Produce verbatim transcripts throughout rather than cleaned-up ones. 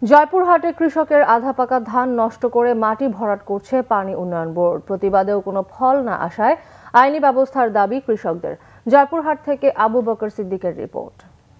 জয়পুরহাটে কৃষকের আধা পাকা ধান নষ্ট করে মাটি ভরাট করছে পানি উন্নয়ন বোর্ড। প্রতিবাদেও কোনো ফল না আসায় আইনি ব্যবস্থার দাবি কৃষকদের। জয়পুরহাট থেকে আবু বকর সিদ্দিকের রিপোর্ট।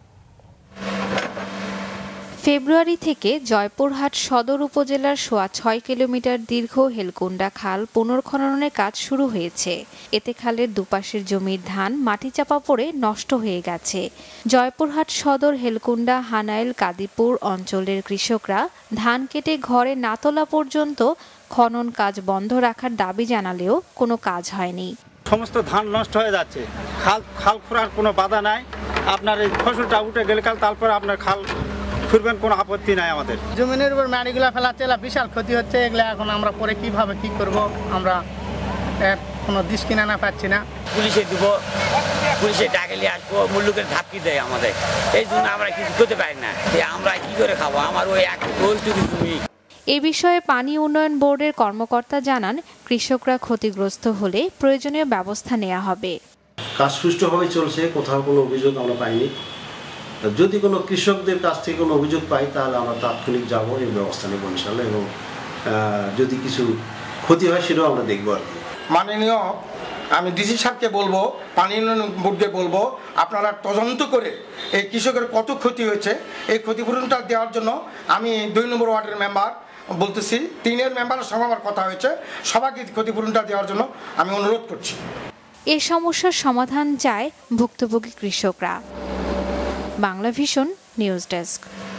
ফেব্রুয়ারি থেকে জয়পুরহাট সদর উপজেলার সোয়া ছয় কিলোমিটার দীর্ঘ হেলকুন্ডা খাল পুনর্খননের কাজ শুরু হয়েছে। এতে খালের দুপাশের জমির ধান মাটি চাপা পড়ে নষ্ট হয়ে গেছে। জয়পুরহাট সদর হেলকুন্ডা হানাইল কাদিপুর অঞ্চলের কৃষকরা ধান কেটে ঘরে না তোলা পর্যন্ত খনন কাজ বন্ধ রাখার দাবি জানালেও কোনো কাজ হয়নি। সমস্ত ধান নষ্ট হয়ে যাচ্ছে। খাল খাল খোঁড়ার কোনো বাধা নাই। আপনার এই ফসলটা উঠে গেলে কাল তারপর আপনার খাল ফিরবেন, কোনো আপত্তি নাই। আমাদের জমিনের উপর মাটিগুলা ফেলাচ্ছে, এলা বিশাল ক্ষতি হচ্ছে। এগুলা এখন আমরা পরে কিভাবে কি করব, আমরা কোনো দিশ কিনা না পাচ্ছি না। পুলিশে দিব, পুলিশে ডাকেলে আসবো, মুল্লুকের ধাপকি দেয় আমাদের। এই জন্য আমরা কিছু করতে পারি না। আমরা কি করে খাবো? আমার ওই এক ওইটুকু জমি। এ বিষয়ে পানি উন্নয়ন বোর্ডের কর্মকর্তা জানান, কৃষকরা ক্ষতিগ্রস্ত হলে প্রয়োজনীয় ব্যবস্থা নেওয়া হবে। কাজ সুষ্ঠুভাবে চলছে, কোথাও কোনো অভিযোগ আমরা পাইনি। যদি কোনো কৃষকদের কাছ থেকে কোনো অভিযোগ পাই তাহলে আমরা তাৎক্ষণিক যাব, এই ব্যবস্থা নেব ইনশাআল্লাহ। এবং যদি কিছু ক্ষতি হয় সেটাও আমরা দেখবো আর কি। মাননীয় আমি ডিসি সাহেবকে বলবো, পানি উন্নয়ন বোর্ডকে বলবো, আপনারা তদন্ত করে এই কৃষকের কত ক্ষতি হয়েছে এই ক্ষতিপূরণটা দেওয়ার জন্য আমি দুই নম্বর ওয়ার্ডের মেম্বার বলতেছি, তিনের মেম্বারের সঙ্গে আমার কথা হয়েছে, সবাইকে ক্ষতিপূরণটা দেওয়ার জন্য আমি অনুরোধ করছি। এই সমস্যার সমাধান চায় ভুক্তভোগী কৃষকরা। Banglavision news desk.